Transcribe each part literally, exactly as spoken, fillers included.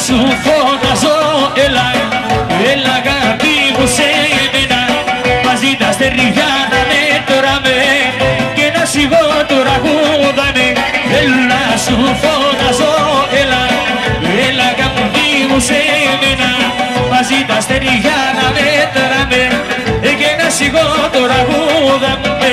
σου φωνάζω, έλα, έλα αγάπη μου σε μένα. Μαζί τα στεριά να με τωράμε και να σιγώ το ραγούδαμε. Έλα σου φωνάζω, έλα, έλα αγάπη μου σε μένα. Μαζί τα στεριά να με τωράμε και να σιγώ το ραγούδαμε.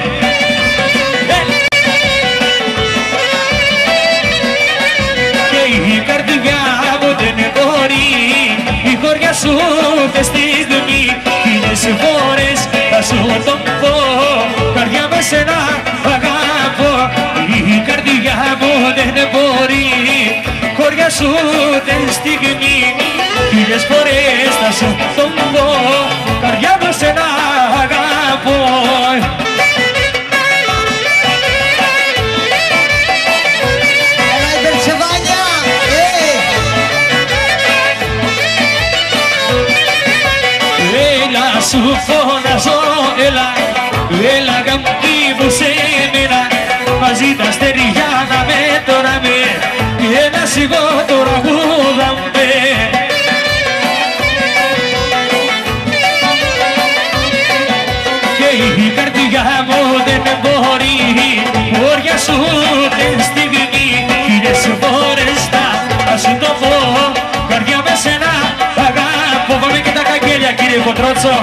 Η καρδιά μου δεν μπορεί, η χωριά σου θες τη στιγμή. Χίλιες φορές θα σου το πω, καρδιά με σένα αγαπώ. Η καρδιά μου δεν μπορεί, χωριά σου θες τη στιγμή. Χίλιες φορές θα σου το πω, καρδιά με σένα αγαπώ. Σου φωνάζω, έλα, έλα αγάπη μου σε μένα. Μαζί τα στεριά να με τωράμε και να σιγώ το ραγούδαμε. Και η καρδιά μου δεν μπορεί, χωριά σου την στιγμή. Χίλιες φορές θα σου το πω, καρδιά με σένα αγαπώ. Πάμε και τα καγγέλια κύριε Κοντρότσο.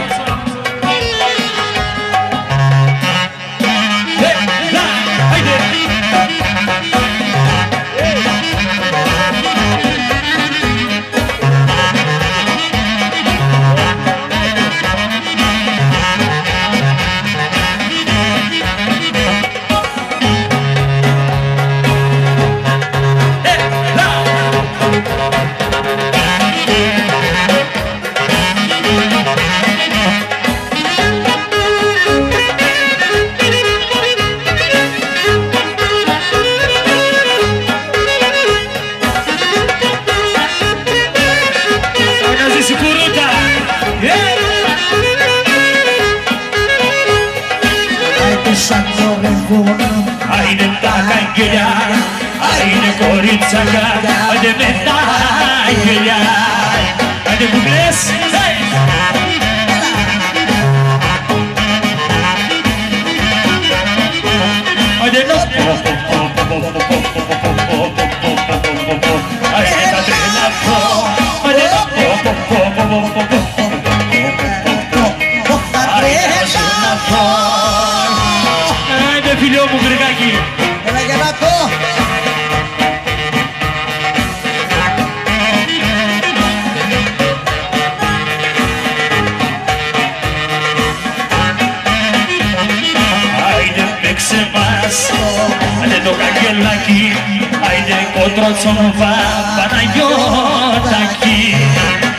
Άινε τα καγγελιά, άινε κορίτσακα, άινε με τα γελιά. Άινε που κλαις, άινε νο, άινε τα τρελαθώ, άινε νο, άινε φίλιο μου γρηγάκι. Έλα για να πω. Άιντε παίξε μας, άιντε το καγγελάκι, άιντε Κοντρότσο μου Παναγιώτακι.